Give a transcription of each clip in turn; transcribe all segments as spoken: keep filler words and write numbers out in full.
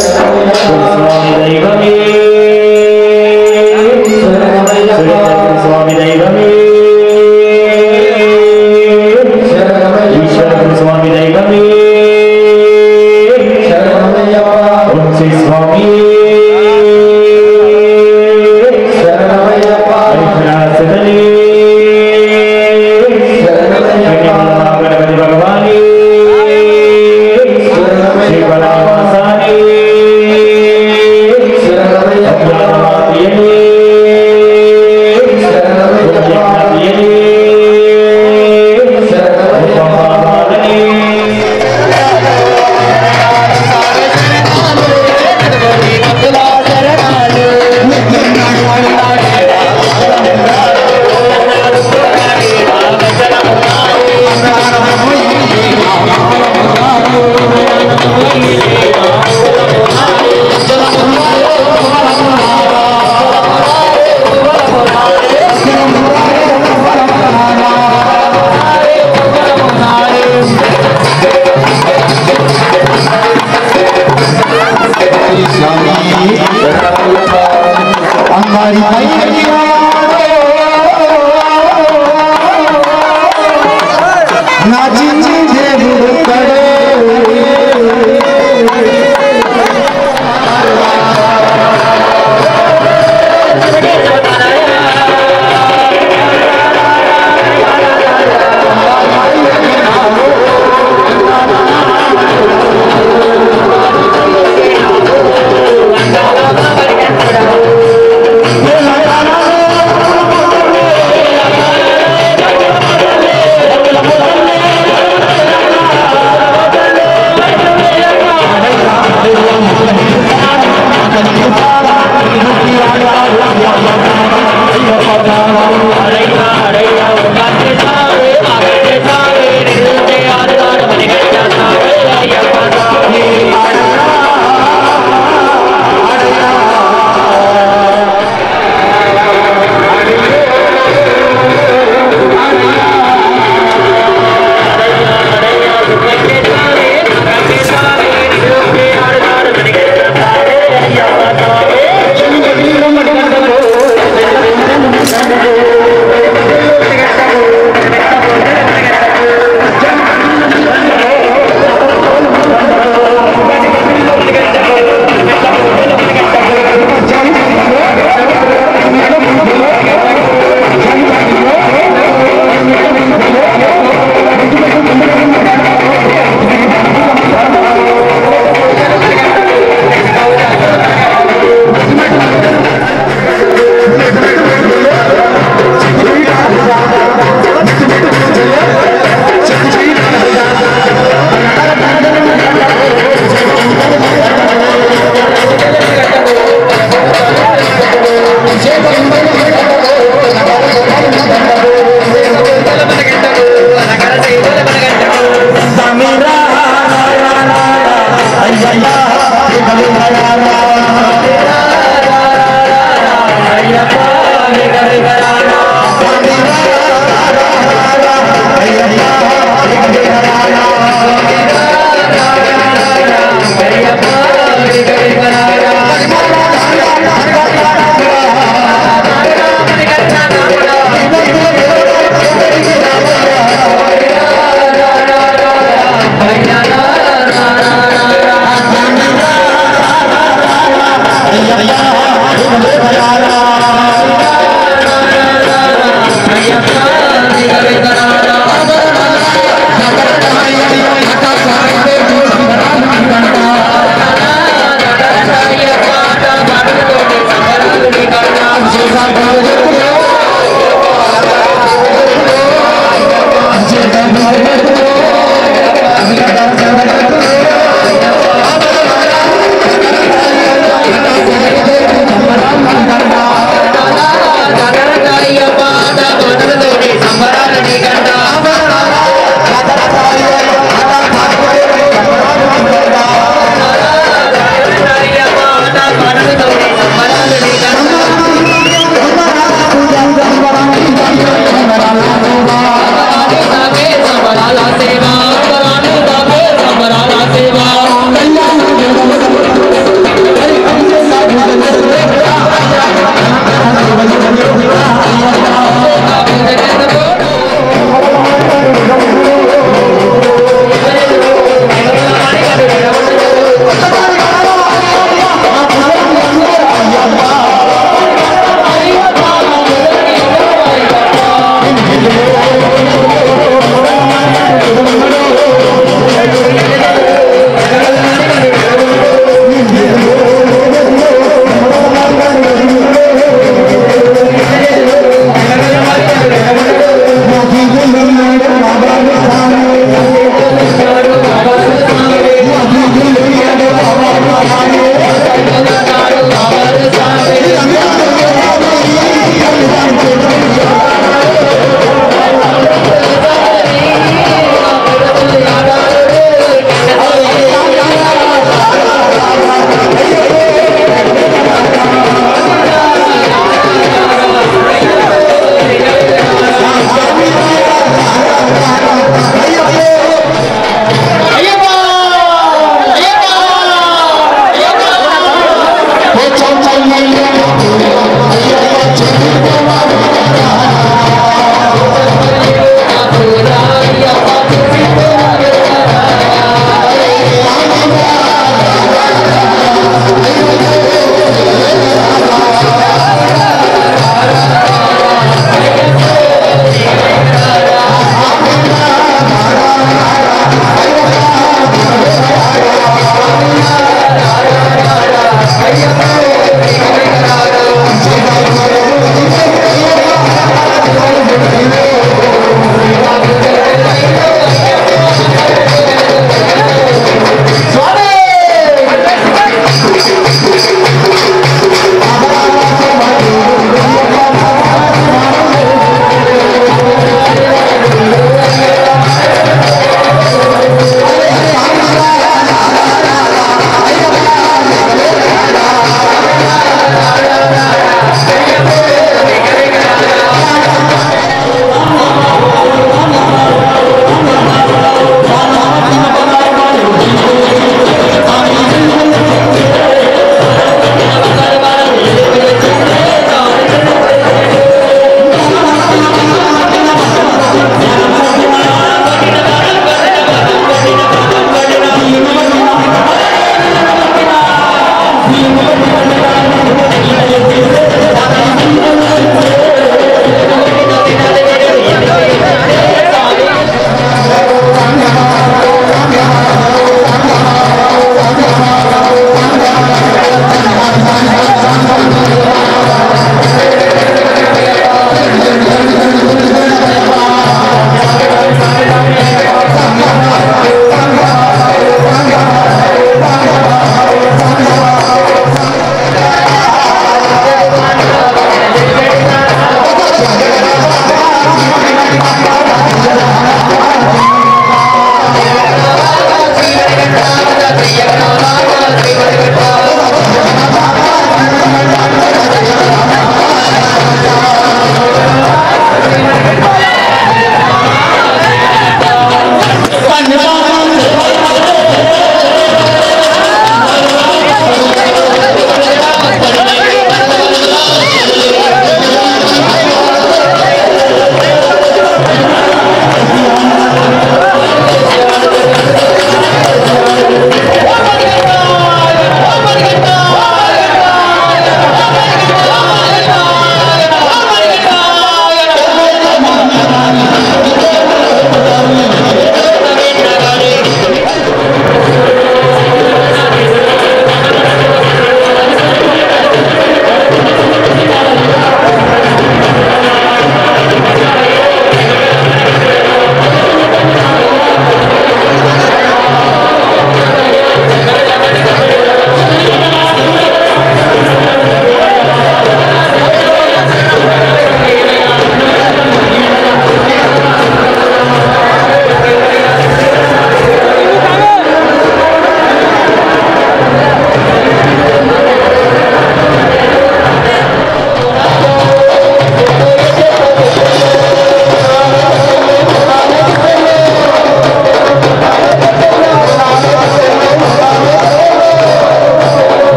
Yeah.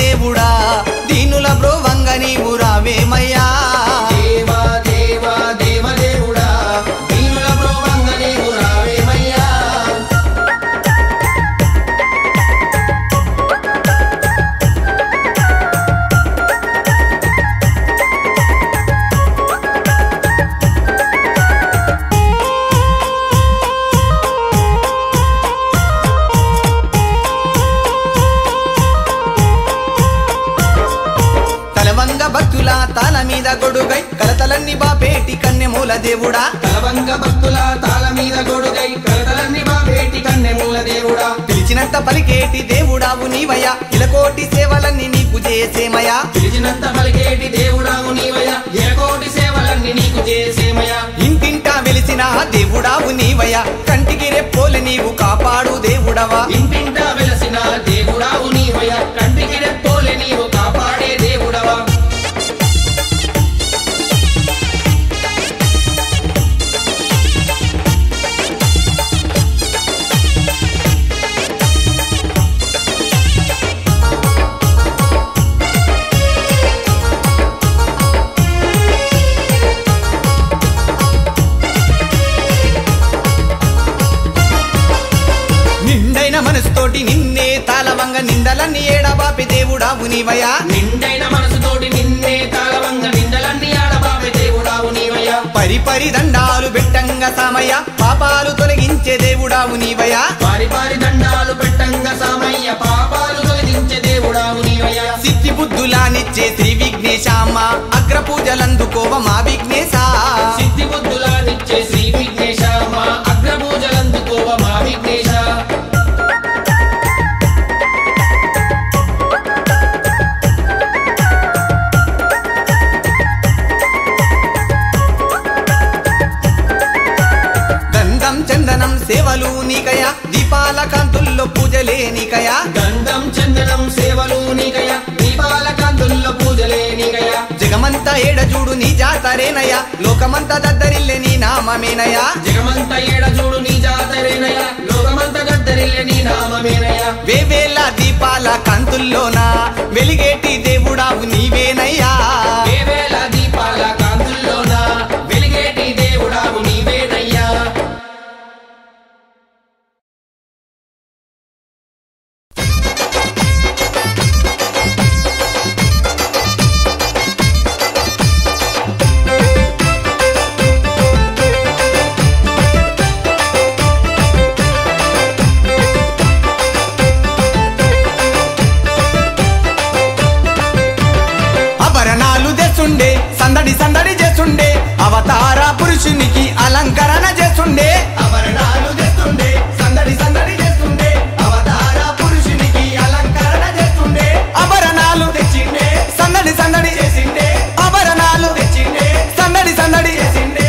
దేవుడా దీనుల బ్రోవంగ నీవు రావేమయ్యా దేవా దేవా దేవదేవుడా దీనుల బ్రోవంగ నీవు రావేమయ్యా తలవంగ భక్తుల తాళ మీద గొడుగై కలతలన్నీ బాపేటి కన్నెమూల దేవుడా తలవంగ భక్తుల తాళ మీద గొడుగై కలతలన్నీ బాపేటి కన్నెమూల దేవుడా పిలిచినంత పలికేటి దేవుడావు నీవయ్యా ఇలకోటి సేవలన్నీ నీకు చేసేమయ్యా పిలిచినంత పలికేటి దేవుడావు నీవయ్యా ఇలకోటి సేవలన్నీ నీకు చేసేమయ్యా ఇంటింటా వెలిసిన దేవుడావు నీవయ్యా కంటికి రెప్పోలి నీవు కాపాడు దేవుడవా ఇంటింటా వెలసిన దేవుడావు నీవయ్యా కంటికి రెప్పోలి నీవు కాపాడే దేవుడవా నిండైన మనసుతోటి నిన్నే తాళవంగ నిందలన్నీ ఏడబాపి దేవుడావు నీవయ్యా నిండైన మనసుతోటి నిన్నే తాళవంగ నిందలన్నీ ఆడబాపే దేవుడావు నీవయ్యా పరి పరి దండాలు పెట్టంగ సామయ్య పాపాలు తొలగించే దేవుడావు నీవయ్యా పారి పారి దండాలు పెట్టంగ సామయ్య పాపాలు తొలగించే దేవుడావు నీవయ్యా సిద్ధి బుద్ధులానిచ్చే శ్రీ విఘ్నేశామ్మ అగ్ర పూజలందుకోవ మా విఘ్నేశ సిద్ధి బుద్ధులానిచ్చే శ్రీ విఘ్నేశ మా అగ్ర పూజలందుకోవ మా విఘ్నేశ గంధం చందనం సేవలు నీకయా దీపాల కాంతుల్లో పూజలే నీకయా గంధం చందనం సేవలు నీకయా దీపాల కాంతుల్లో పూజలే నీకయా జగమంతా ఏడజూడు నీ జాతరేనయ్యా లోకమంతా దద్దరిల్లే నీ నామమేనయ్యా జగమంత ఏడ చూడు నీ జాతరేనయ్యా లోకమంత గద్దరిల్లే నీ నామమేనయ్యా వేవేల దీపాల కాంతుల్లోన వెలిగేటి దేవుడావు నీవేనయ్యా వేవేల దీపాల కాంతుల్లోన వెలిగేటి దేవుడావు నీవేనయ్యా అభరణాలు తెస్తుండే సందడి సందడి చేస్తుండే అవతార పురుషునికి అలంకరణ చేస్తుండే అభరణాలు తెస్తుండే సందడి సందడి చేస్తుండే అవతార పురుషునికి అలంకరణ చేస్తుండే అభరణాలు తెచ్చిండే సందడి సందడి చేసిండే అభరణాలు తెచ్చిండే సందడి సందడి చేసిండే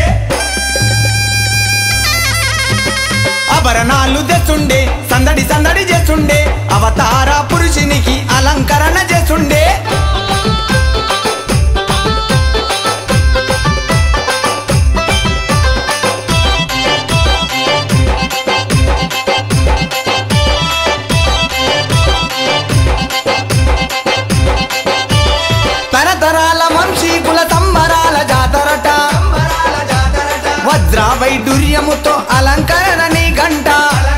అభరణాలు తెస్తుండే సందడి సందడి చేస్తుండే అవతార పురుషునికి అలంకరణ చేస్తుండే తరతరాల వంశీకుల సంబరాల జాతరట వజ్ర వైడూర్యముతో అలంకరణ నీ గంట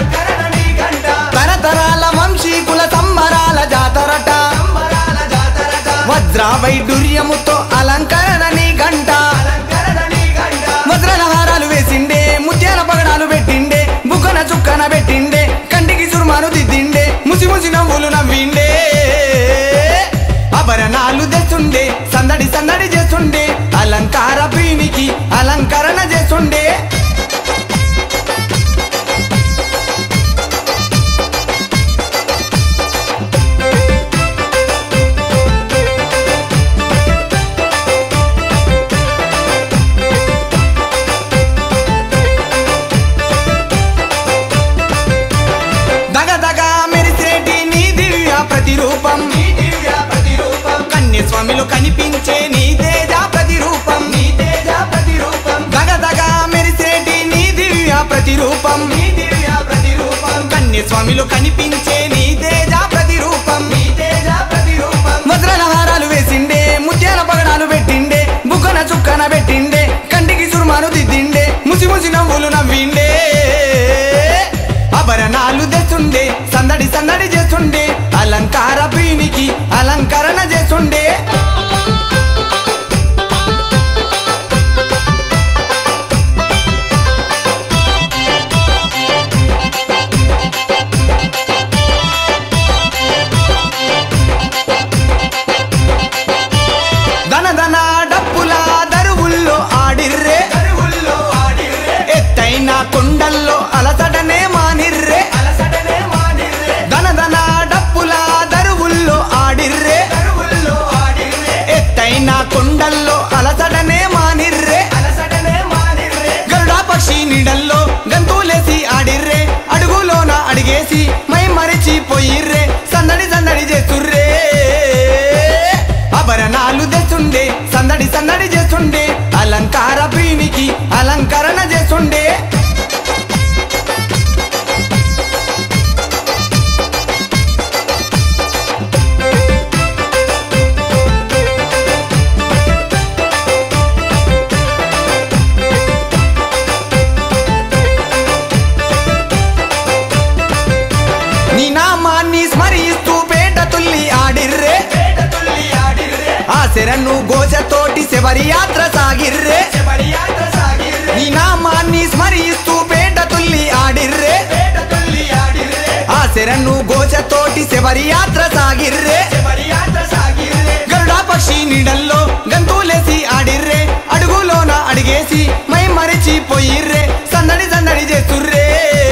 తరతరాల వంశీకుల సంబరాల జాతరట వజ్ర వైడూర్యముతో అలంకరణ నీ గంట వజ్రాల హారాలు వేసిండే ముత్యాల పగడాలు పెట్టిండే బుక్కన చుక్కన పెట్టిండే కంటికి సుర్మాను దిద్దిండే ముసి ముసి నవ్వులు నవ్విండే అభరణాలు తెస్తుండే సందడి సందడి చేస్తుండే అలంకార ప్రియునికి అలంకరణ చేస్తుండే దగ దగ మెరిసేటి నీ దివ్య ప్రతిరూపం కన్యస్వామిలో కనిపించే నీ తేజ ప్రతిరూపం దగ దగ మెరిసేటి నీ దివ్య ప్రతిరూపం కన్యస్వామిలో కనిపించే నీ తేజ ప్రతిరూపం చేస్తుండే దన దన డప్పుల దరువుల్లో ఆడిర్రే ఎత్తైన కొండల్లో అలసటనే మానిర్రే దన దన డప్పుల దరువుల్లో ఆడిర్రే ఎత్తైన కొండల్లో అలసటనే మానిర్రే గరుడా పక్షి నీడల్లో గంతులేసి ఆడిర్రే అడుగులోన అడిగేసి మై మరిచి పోయిర్రే సందడి సందడి చేస్తుర్రే ఆభరణాలు తెస్తుండే సందడి సందడి చేస్తుండే అలంకార ప్రీనికి అలంకరణ చేస్తుండే నీ నామాన్ని స్మరిస్తూ పేట తుల్లి ఆడిర్రే ఆ శరణు గోజతోటి శబరి యాత్ర సాగిర్రే నీ నామాన్ని స్మరిస్తూ పేట తుల్లి ఆడిర్రే ఆ శరణు గోజతోటి శబరి యాత్ర సాగిర్రే గరుడా పక్షి నీడల్లో గంతులేసి ఆడిర్రే అడుగులోన అడిగేసి మై మరిచి పోయిర్రే సందడి సందడి చేస్తుర్రే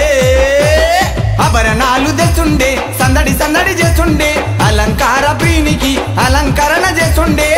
ఆభరణాలు తెస్తుండే సందడి సందడి చేస్తుండే అలంకార ప్రీనికి అలంకరణ చేస్తుండే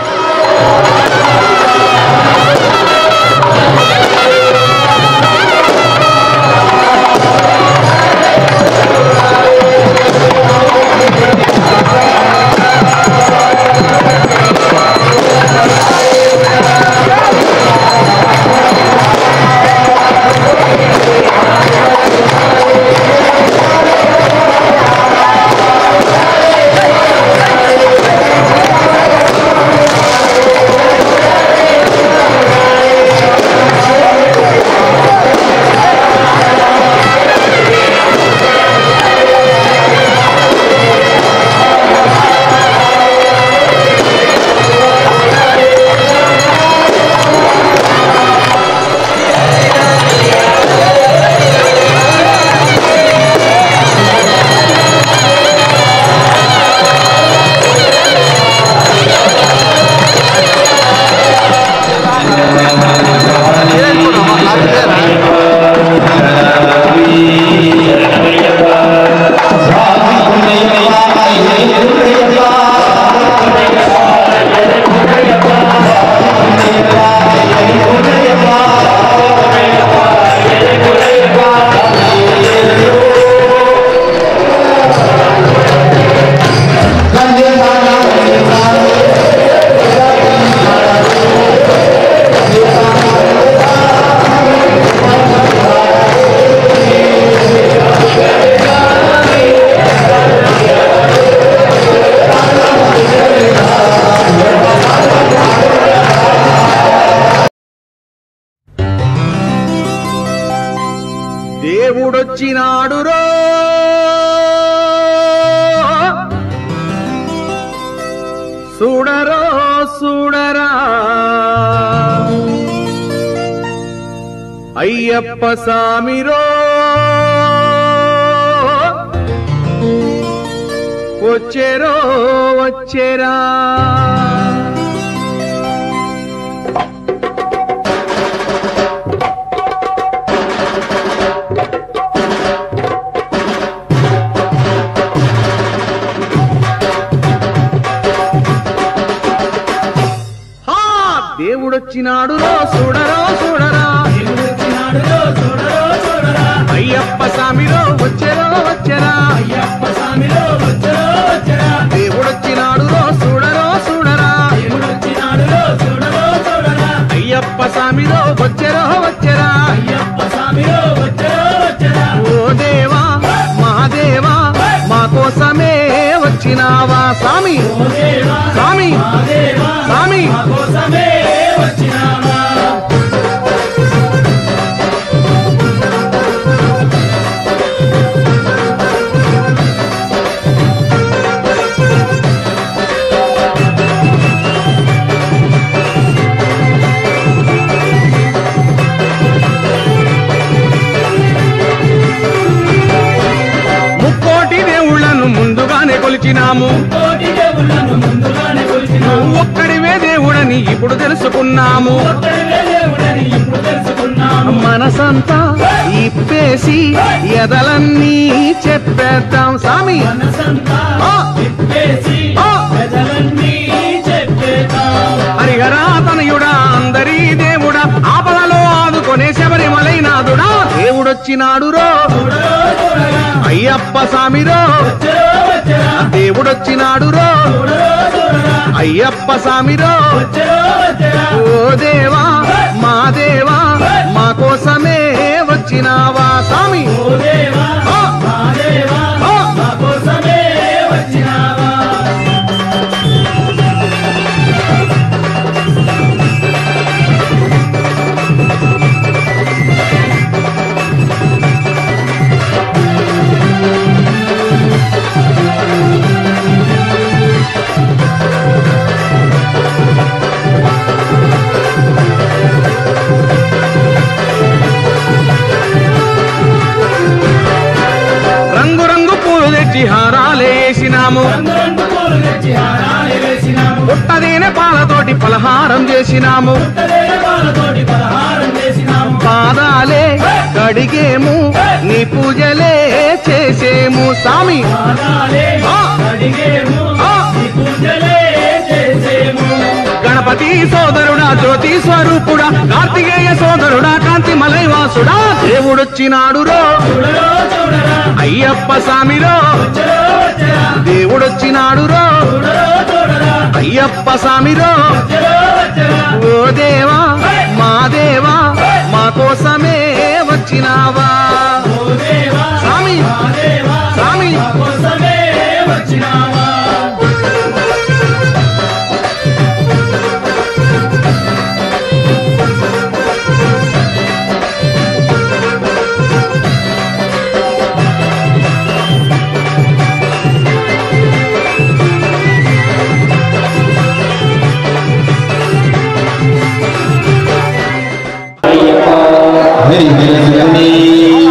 దేవుడొచ్చినాడురో చూడరో చూడరా అయ్యప్ప సామిరో వచ్చేరో వచ్చేరా దేవుడొచ్చినాడు రో చూడరో చూడరా అయ్యప్ప సామిరో వచ్చెరో వచ్చెరా దేవుడొచ్చినాడు రో చూడరో చూడరా అయ్యప్ప సామిరో వచ్చెరో వచ్చెరా ఓ దేవా మహాదేవా మా కోసమే వచ్చినావా స్వామి స్వామి స్వామి కొలిచినాము కోటి దేవుళ్ళను ముందుగానే కొలిచినాము ఒక్కడివే దేవుడని ఇప్పుడు తెలుసుకున్నాము ఒక్కడివే దేవుడని ఇప్పుడు తెలుసుకున్నాము మనసంతా ఇప్పేసి ఎదలన్నీ చెప్పేద్దాం సామి మనసంతా ఆ! తిప్పేసి ఆ! పెదలన్నీ చెప్పేద్దాం హరిహరా తనయుడా అందరి దేవుడా ఆపదలో ఆదుకొనే శబరిమలైనాథుడా దేవుడొచ్చినాడురో చూడరో చూడరా అయ్యప్ప సామిరో వచ్చరో వచ్చరా దేవుడొచ్చినాడురో చూడరో చూడరా అయ్యప్ప సామిరో వచ్చరో వచ్చరా ఓ దేవా మా దేవా మా కోసమే వచ్చినావా సామి ఓ దేవా ఆ! మా దేవా ఆ! మా కోసమే వచ్చినావా రంగు రంగు పూలు తెచ్చి హారాలేసినాము రంగు రంగు పూలు తెచ్చి హారాలు వేసినాము పుట్టదేనే పాలతోటి పలహారం చేసినాము పుట్టలేని వాళ్ళతోటి పలహారం చేసినాము పాదాలే కడిగేము నీ పూజలే చేసేము సామి పాదాలే ఆ! అడిగేము ఆ! నీ పూజలే చేసేము గణపతి సోదరుడా జ్యోతి స్వరూపుడా కార్తికేయ సోదరుడా కాంతి మలైవాసుడా దేవుడొచ్చినాడురో చూడరో చూడరా అయ్యప్ప సామిరో వచ్చరో వచ్చరా దేవుడొచ్చినాడురో చూడరో చూడరా అయ్యప్ప సామిరో వచ్చరో వచ్చరా ఓ దేవా మా దేవా మా కోసమే వచ్చినావా ఓ దేవా సామి మా దేవా సామి మా కోసమే వచ్చినావా హరి హరి హరి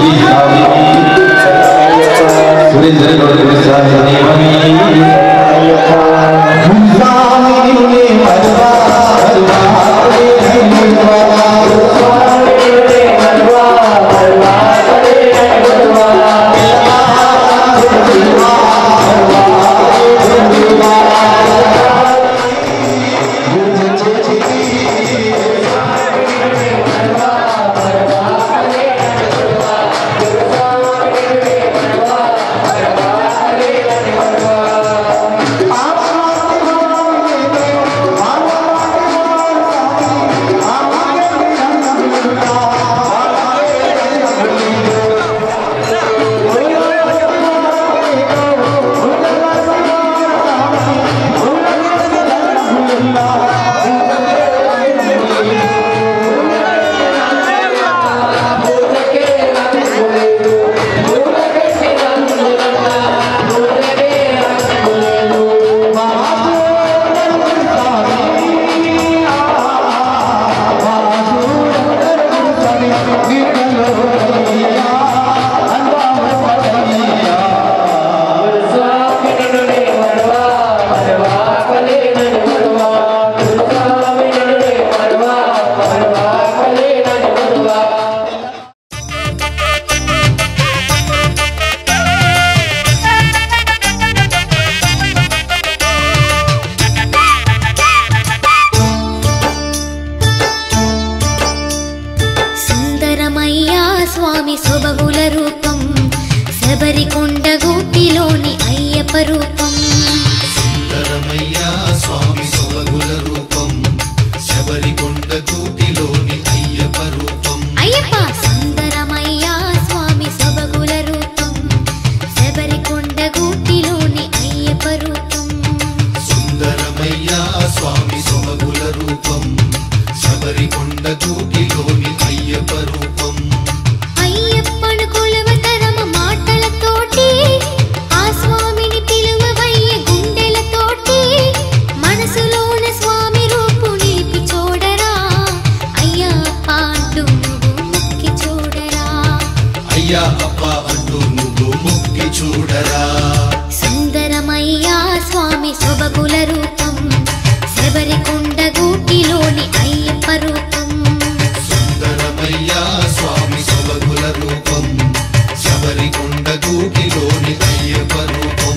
స్వామి సొబగుల రూపం శబరికొండ గూటిలోని అయ్యప్ప రూపం సుందరమయ్యా స్వామి సొబగుల రూపం శబరికొండ గూటిలోని అయ్యప్ప రూపం అయ్యప్ప సుందరమయ్యా స్వామి సొబగుల రూపం శబరికొండ గూటిలోని అయ్యప్ప రూపం సుందరమయ్యా స్వామి సొబగుల రూపం శబరికొండ గూటిలోని అయ్యప్ప రూపం అయ్యప్పను కొలవతరమ మాటలతోటి ఆ స్వామిని పిలువవయ్య గుండెలతోటి మనసులోన స్వామి రూపు నిలిపి చూడరా అయ్యా అప్ప అంటూ నువ్వు మొక్కి చూడరా అయ్యా అప్ప అంటూ నువ్వు మొక్కి చూడరా సుందరమయ్యా స్వామి సొబగుల రూపం శబరికొండ గూటిలోని అయ్యప్ప రూపం సుందరమయ్యా స్వామి సొబగుల రూపం శబరికొండ గూటిలోని అయ్యప్ప రూపం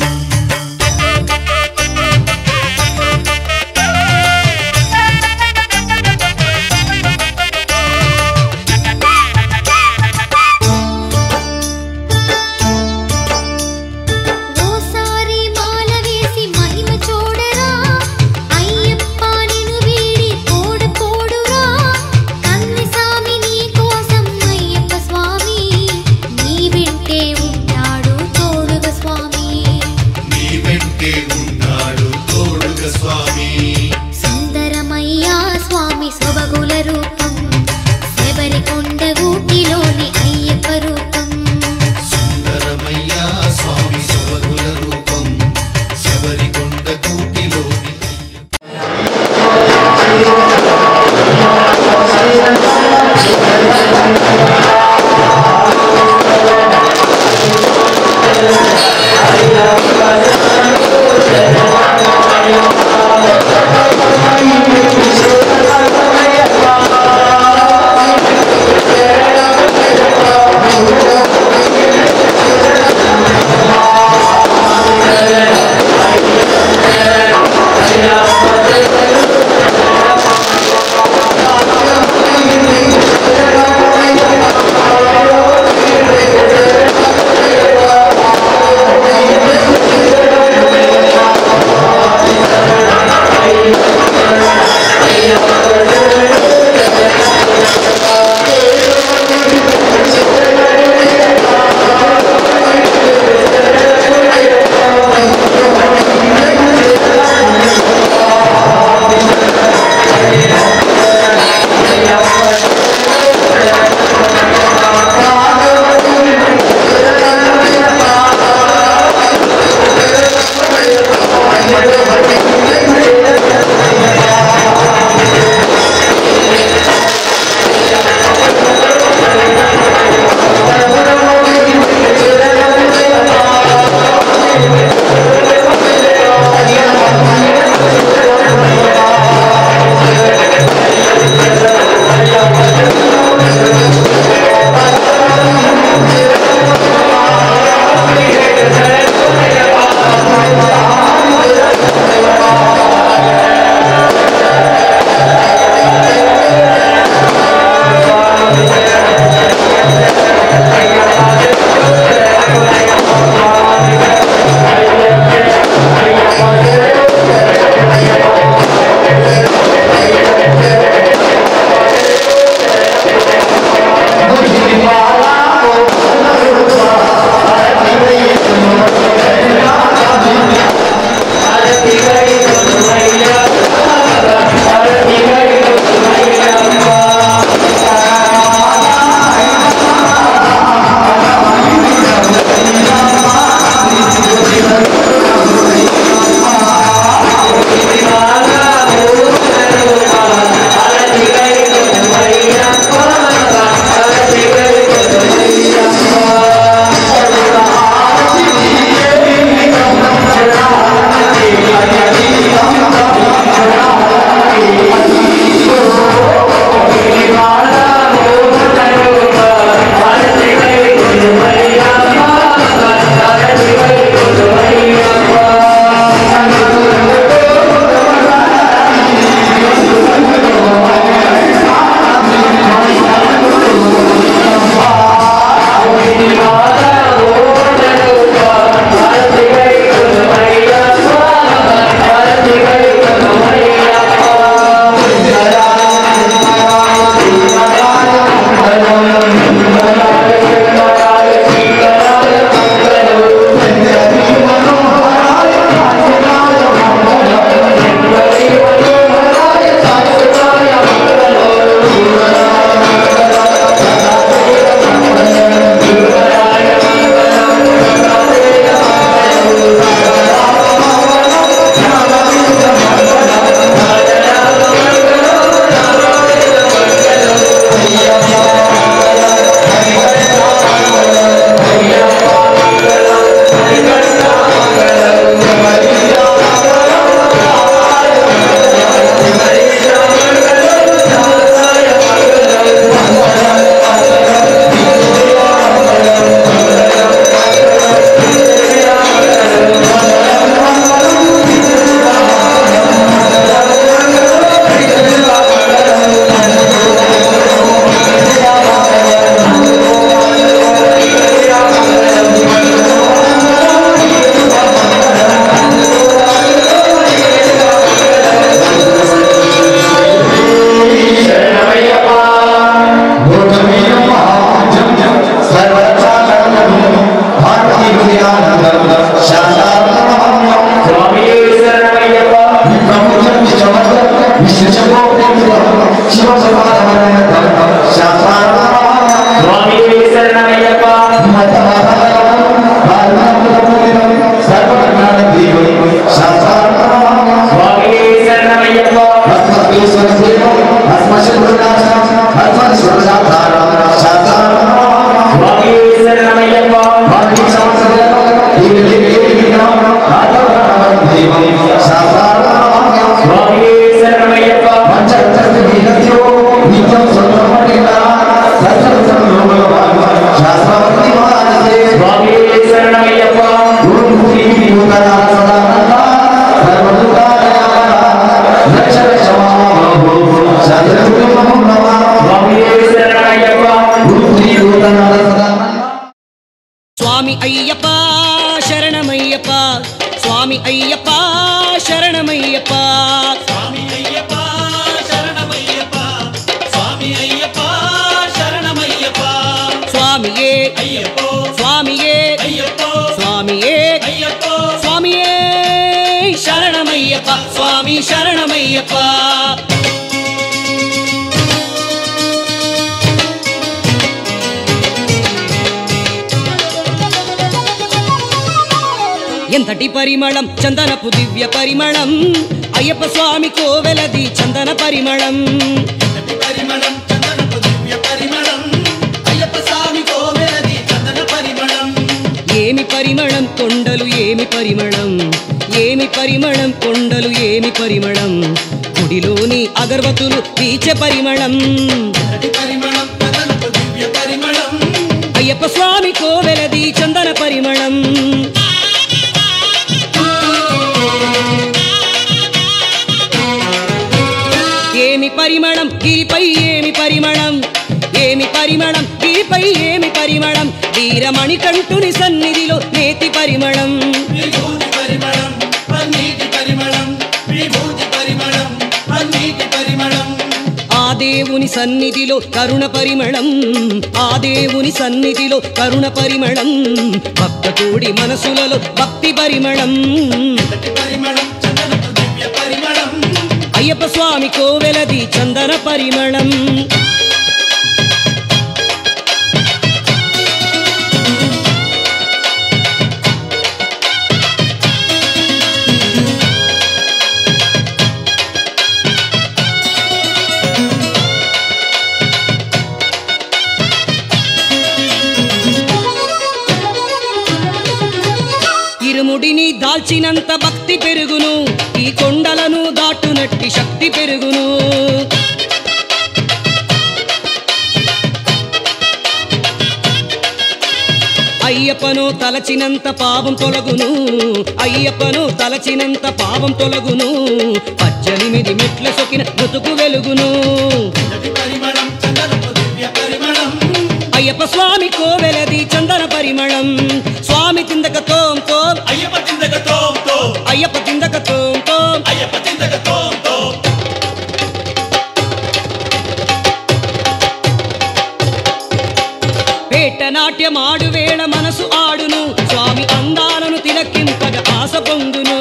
స్వామి శరణమయ్యప్ప స్వామి శరణమయ్యప్ప స్వామి శరణమయ్యప్ప స్వామి శరణమయ్యప్ప స్వామి శరణమయ్యప్ప స్వామి శరణమయ్యప్ప స్వామి అయ్యప్ప శరణమయ్యప్ప స్వామి అయ్యప్ప శరణమయ్యప్ప స్వామి అయ్యప్ప శరణమయ్యప్ప స్వామి అయ్యప్ప శరణమయ్యప్ప స్వామియే అయ్యప్పో స్వామియే అయ్యప్పో స్వామియే అయ్యప్పో స్వామియే శరణమయ్యప్ప స్వామి శరణమయ్యప్ప ఎంతటి పరిమళం చందనపు దివ్య పరిమళం అయ్యప్ప స్వామి కోవెలది చందన పరిమళం ఎంతటి పరిమళం చందనపు దివ్య పరిమళం అయ్యప్ప స్వామి కోవెలది చందన పరిమళం ఏమి పరిమళం కొండలు ఏమి పరిమళం ఏమి పరిమళం కొండలు ఏమి పరిమళం గుడిలోని అగర్వతులు తీర్చే పరిమళం ఎంతటి పరిమళం చందనపు దివ్య పరిమళం అయ్యప్ప స్వామి కోవెలది చందన పరిమళం ఏమి పరిమళం గిరిపై ఏమి పరిమళం ఏమి పరిమళం గిరిపై ఏమి పరిమళం వీరమణి కంటుని సన్నిధిలో నేతి పరిమళం విభూతి పరిమళం పన్నీటి పరిమళం విభూతి పరిమళం పన్నీటి పరిమళం ఆ దేవుని సన్నిధిలో కరుణ పరిమళం ఆ దేవుని సన్నిధిలో కరుణ పరిమళం భక్తతోడి మనసులలో భక్తి పరిమళం ఎంతటి పరిమళం చందనపు దివ్య పరిమళం అయ్యప్ప స్వామి కోవెలది చందన పరిమళం ఇరుముడిని దాల్చినంత భక్తి పెరుగును ఈ కొండలను దాటునట్టి శక్తి పెరుగును అయ్యప్పను తలచినంత పాపం తొలగును అయ్యప్పను తలచినంత పాపం తొలగును పద్దెనిమిది మెట్ల సొకిన బ్రతుకు వెలుగును ఎంతటి పరిమళం చందనపు దివ్య పరిమళం అయ్యప్ప స్వామి కోవెలది చందన పరిమళం స్వామి తిందక తోం తోం అయ్యప్ప తిందక తోం తోం అయ్యప్ప తిందక తోం తోం అయ్యప్ప తిందక తోం తోం పేట నాట్యమాడు వేళ మనసు ఆడును స్వామి అందాలను తిలకింపగ ఆశ పొందును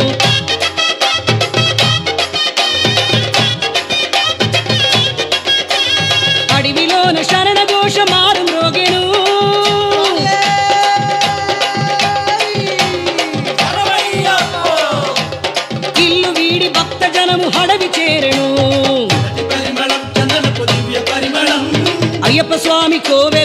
అడవిలోన శరణ ఘోష మారు మ్రోగెను ఇల్లు వీడి భక్త జనము హడవి చేరెను ఎంతటి పరిమళం చందనపు దివ్య పరిమళం అయ్యప్ప స్వామి కోవె